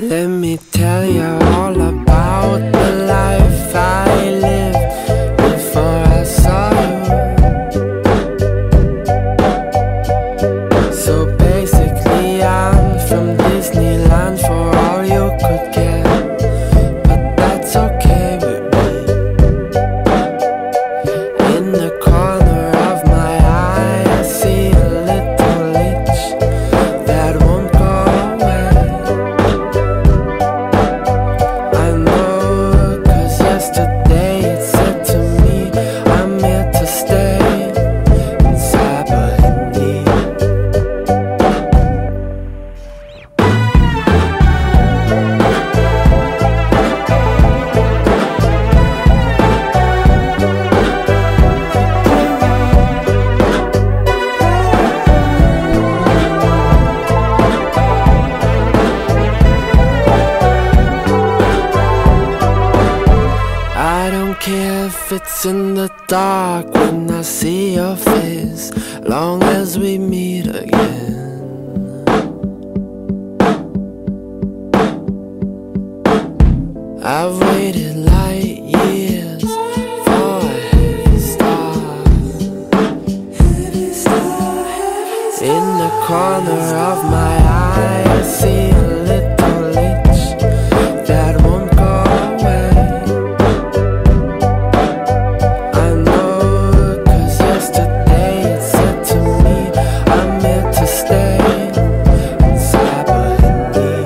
Let me tell you all about the life I lived before I saw you. So basically I'm from Disneyland for all you could get, but that's okay with me. In the corner of my eye I see a little itch that won't go away. I know, 'cause yesterday it said to me, I'm here to stay inside Bohemia. I don't care if it's in the dark when I see your face, long as we meet again. I've waited light years for a heavy star. In the corner of my eye I see a little itch that won't go away. I know, 'cause yesterday it said to me, I'm here to stay inside Bohemia.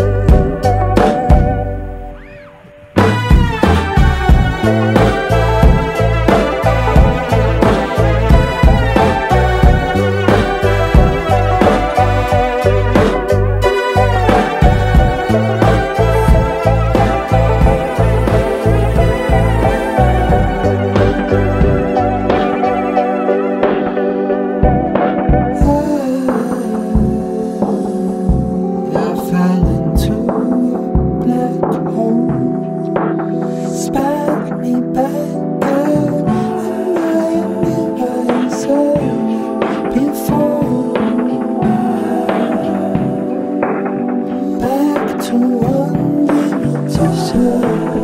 I fell into a black hole, spat me back out, and I realized before. Back to one dimension.